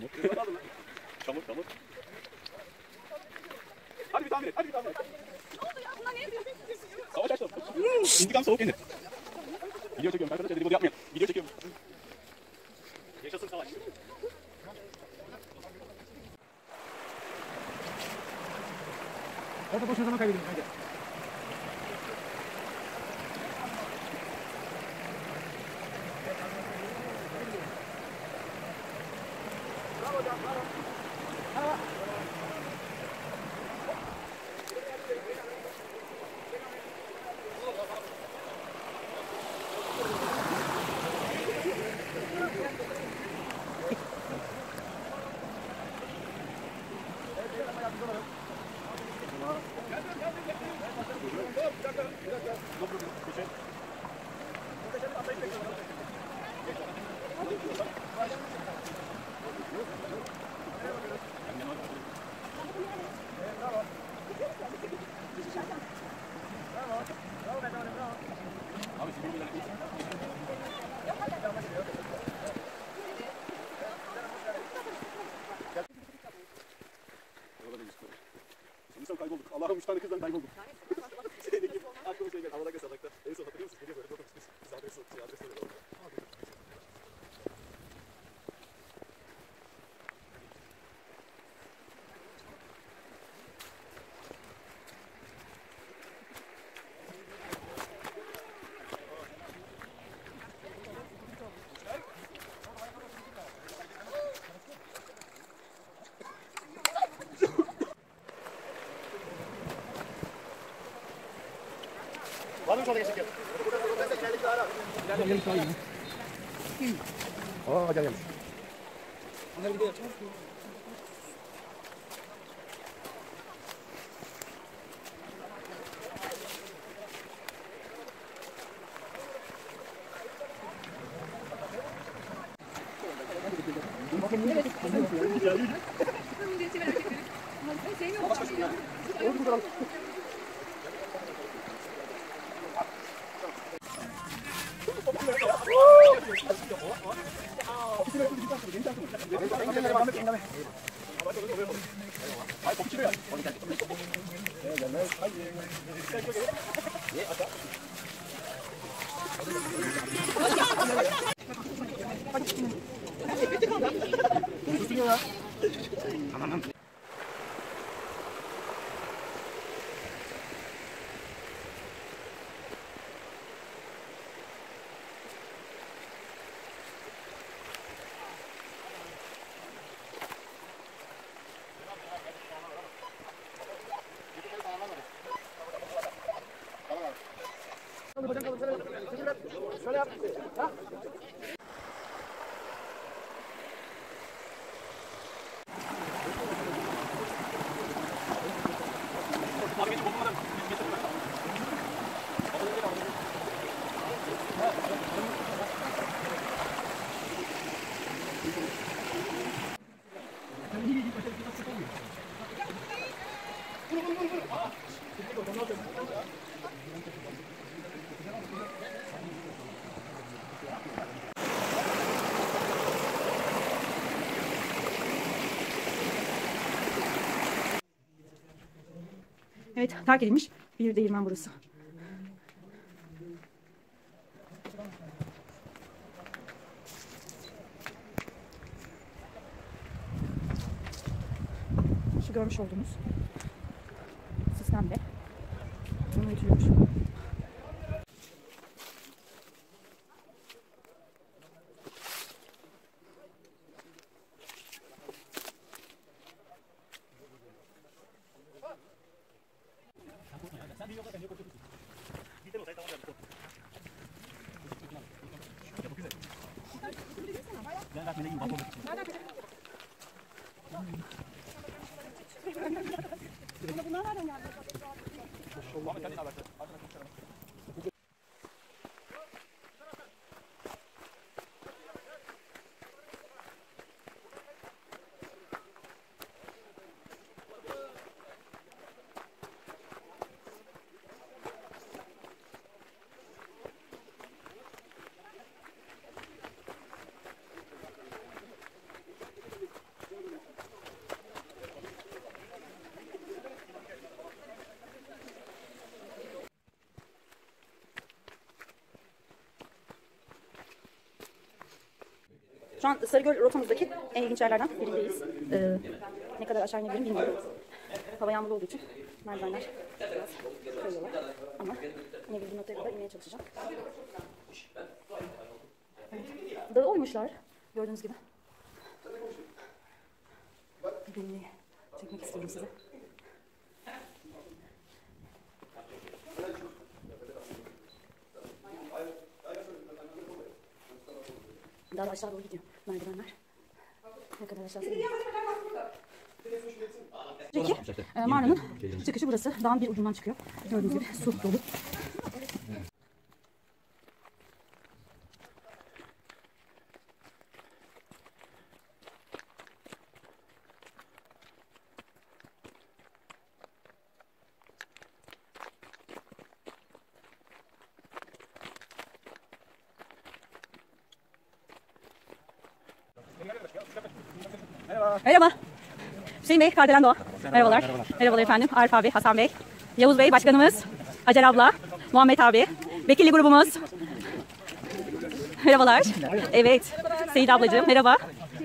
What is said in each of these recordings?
Çamur. Çamur. Hadi bir tahmin et. Ne oldu ya? Bunlar ne yapıyor? Savaş açtım. İntikam soğuk yenir. Video çekiyorum arkadaşlar, dedikodu yapmayın. Video çekiyorum. Yaşasın savaş. Orada boş zaman kaybedin bence. Bravo hocam, bravo. Bravo. İnsan kaybolduk. Allah'ım 3 tane kızdan kaybolduk. Şeydeki aklıma şey geldi. Havada salakta. En son hatırlıyor musun? Geliyor böyle otobüs. Biz adres söyledi orada. Var mı şurada geçecek? Gelmiş daha iyi. Aa gelmiş. Bunları bir de yapacağız. Şöyle yap. Ha? Evet, terk edilmiş bir değirmen burası. Şu görmüş olduğunuz sistemde bunu ütülüyormuş. Bunlar nereden geldi? Şu an Sarıgöl rotamızdaki en ilginç yerlerden birindeyiz. Ne kadar aşağı inebilirim bilmiyorum. Hava yağmurlu olduğu için merdivenler biraz kayıyorlar. Ama inebildiğim notaya kadar inmeye çalışacağım. Evet. Dağı oymuşlar gördüğünüz gibi. Birini çekmek istiyorum size. Daha da aşağı doğru gidiyor merdivenler. Ne kadar aşağısı gidiyor. Peki, mağaranın çıkışı burası. Dağın bir ucundan çıkıyor. Gördüğünüz gibi su dolu. Merhaba. Hüseyin Bey, Kardelen Doğa. Merhabalar. Merhabalar efendim. Arif abi, Hasan Bey, Yavuz Bey, başkanımız, Hacer abla, Muhammed abi, vekilli grubumuz. Merhabalar. Evet. Seyit ablacığım, merhaba.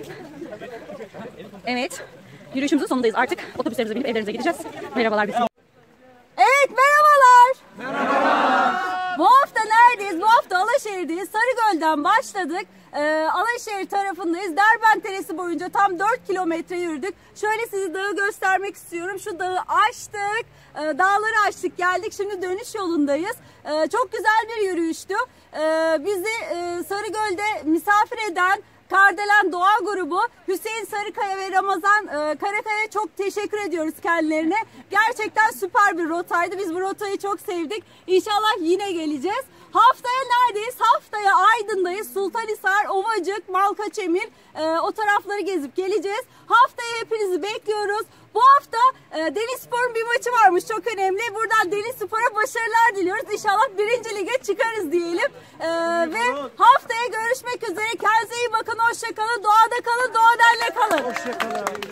Evet. Yürüyüşümüzün sonundayız. Artık otobüslerimize binip evlerimize gideceğiz. Merhabalar. Evet, merhabalar. Merhabalar. Bu hafta neredeyiz? Bu hafta Alaşehir'deyiz. Sarıgöl'den başladık. Alaşehir tarafındayız. Derbent Deresi boyunca tam 4 kilometre yürüdük. Şöyle size dağı göstermek istiyorum. Şu dağı aştık. Dağları aştık geldik. Şimdi dönüş yolundayız. Çok güzel bir yürüyüştü. Bizi Sarıgöl'de misafir eden Kardelen Doğa grubu Hüseyin Sarıkaya ve Ramazan Karakaya çok teşekkür ediyoruz kendilerine. Gerçekten süper bir rotaydı. Biz bu rotayı çok sevdik. İnşallah yine geleceğiz. Haftaya neredeyiz? Haftaya Aydın'dayız. Sultanhisar, Ovacık, Malkaçemir o tarafları gezip geleceğiz. Haftaya hepinizi bekliyoruz. Bu hafta Denizspor'un bir maçı varmış, çok önemli. Buradan Denizspor'a başarılar diliyoruz. İnşallah 1. lige çıkarız diyelim. Ve haftaya görüşmek üzere. Kendinize iyi bakın. Hoşça kalın. Doğada kalın. Doğadenle kalın. Hoşça kalın.